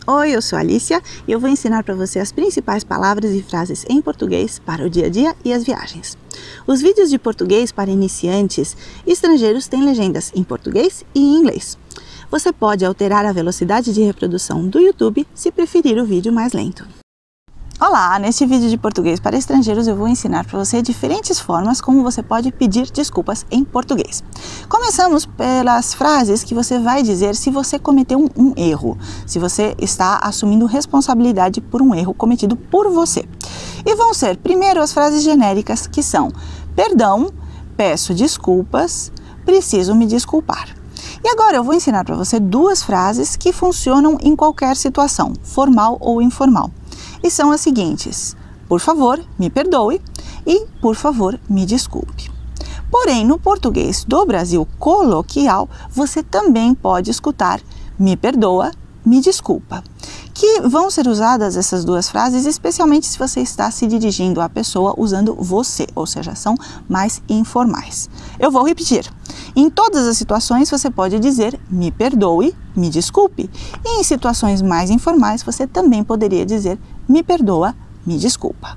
Oi, eu sou a Alicia e eu vou ensinar para você as principais palavras e frases em português para o dia a dia e as viagens. Os vídeos de português para iniciantes estrangeiros têm legendas em português e em inglês. Você pode alterar a velocidade de reprodução do YouTube se preferir o vídeo mais lento. Olá! Neste vídeo de português para estrangeiros eu vou ensinar para você diferentes formas como você pode pedir desculpas em português. Começamos pelas frases que você vai dizer se você cometeu um erro, se você está assumindo responsabilidade por um erro cometido por você. E vão ser, primeiro, as frases genéricas que são: perdão, peço desculpas, preciso me desculpar. E agora eu vou ensinar para você duas frases que funcionam em qualquer situação, formal ou informal. E são as seguintes: por favor, me perdoe e por favor, me desculpe. Porém, no português do Brasil coloquial, você também pode escutar me perdoa, me desculpa, que vão ser usadas essas duas frases, especialmente se você está se dirigindo à pessoa usando você, ou seja, são mais informais. Eu vou repetir. Em todas as situações você pode dizer me perdoe, me desculpe. E em situações mais informais você também poderia dizer me perdoa, me desculpa.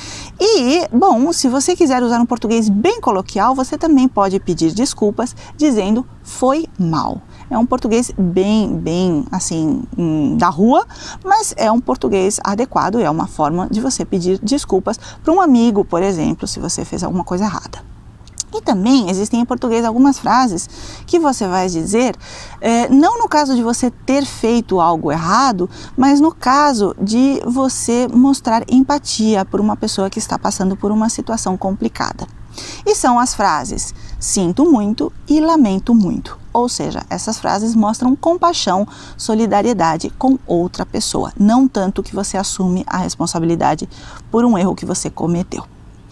E, bom, se você quiser usar um português bem coloquial, você também pode pedir desculpas dizendo foi mal. É um português bem assim, da rua, mas é um português adequado, é uma forma de você pedir desculpas para um amigo, por exemplo, se você fez alguma coisa errada. E também existem em português algumas frases que você vai dizer, não no caso de você ter feito algo errado, mas no caso de você mostrar empatia por uma pessoa que está passando por uma situação complicada. E são as frases sinto muito e lamento muito. Ou seja, essas frases mostram compaixão, solidariedade com outra pessoa, não tanto que você assume a responsabilidade por um erro que você cometeu.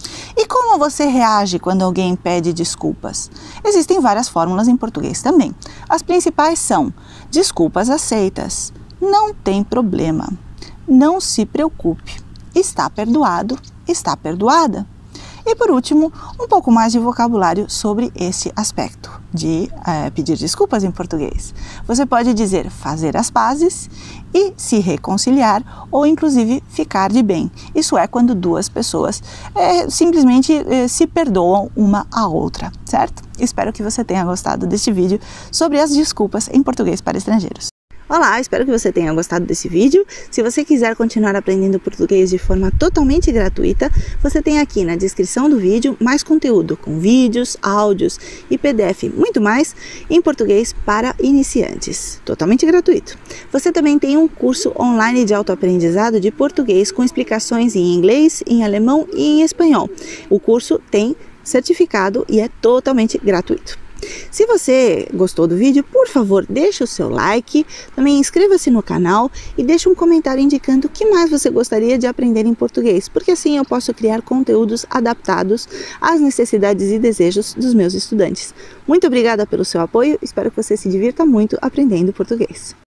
E como você reage quando alguém pede desculpas? Existem várias fórmulas em português também. As principais são: desculpas aceitas, não tem problema, não se preocupe, está perdoado, está perdoada. E por último, um pouco mais de vocabulário sobre esse aspecto de pedir desculpas em português. Você pode dizer fazer as pazes e se reconciliar ou inclusive ficar de bem. Isso é quando duas pessoas simplesmente se perdoam uma à outra, certo? Espero que você tenha gostado deste vídeo sobre as desculpas em português para estrangeiros. Olá, espero que você tenha gostado desse vídeo. Se você quiser continuar aprendendo português de forma totalmente gratuita, você tem aqui na descrição do vídeo mais conteúdo com vídeos, áudios e PDF, muito mais, em português para iniciantes, totalmente gratuito. Você também tem um curso online de autoaprendizado de português com explicações em inglês, em alemão e em espanhol. O curso tem certificado e é totalmente gratuito. Se você gostou do vídeo, por favor, deixe o seu like, também inscreva-se no canal e deixe um comentário indicando o que mais você gostaria de aprender em português, porque assim eu posso criar conteúdos adaptados às necessidades e desejos dos meus estudantes. Muito obrigada pelo seu apoio, espero que você se divirta muito aprendendo português.